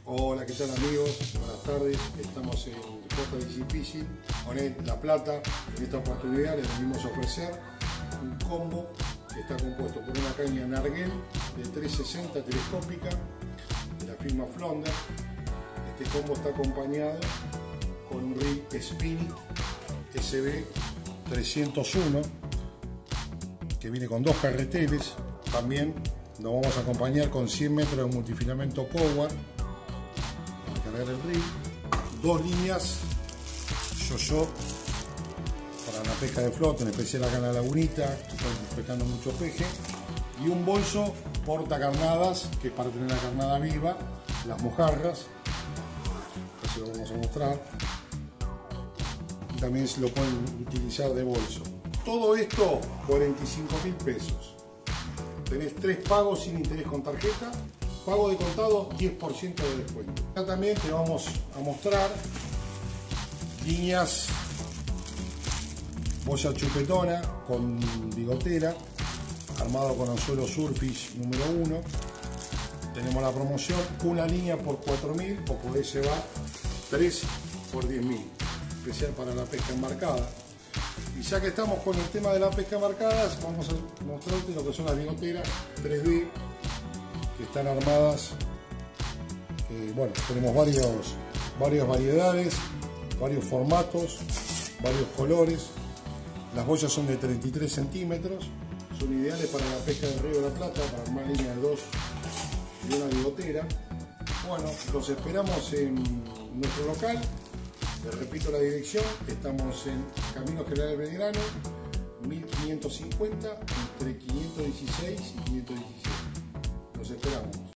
Hola, ¿qué tal amigos? Buenas tardes. Estamos en JDC Fishing, Onet, La Plata. En esta oportunidad les venimos a ofrecer un combo que está compuesto por una caña Narguel de 360 telescópica de la firma Flonder. Este combo está acompañado con un rig Spinning SB 301 que viene con dos carreteles. También nos vamos a acompañar con 100 metros de multifilamento Coward para cargar el rig, dos líneas yo-yo para la pesca de flota, en especial acá en la lagunita, que están pescando mucho peje, y un bolso porta carnadas, que es para tener la carnada viva, las mojarras, así lo vamos a mostrar, y también se lo pueden utilizar de bolso. Todo esto 45.000 pesos. Tenés 3 pagos sin interés con tarjeta, pago de contado 10% de descuento. Acá también te vamos a mostrar líneas boya chupetona con bigotera, armado con anzuelo Surfish número 1. Tenemos la promoción, una línea por 4.000 o podés llevar 3 por 10.000, especial para la pesca embarcada. Y ya que estamos con el tema de la pesca embarcada, vamos a mostrarte lo que son las bigoteras 3D que están armadas. Bueno, tenemos varias variedades, varios formatos, varios colores. Las boyas son de 33 centímetros, son ideales para la pesca del Río de la Plata, para armar línea de 2 y una bigotera. Bueno, los esperamos en nuestro local. Les repito la dirección, estamos en Camino General Belgrano, 1550, entre 516 y 517. Los esperamos.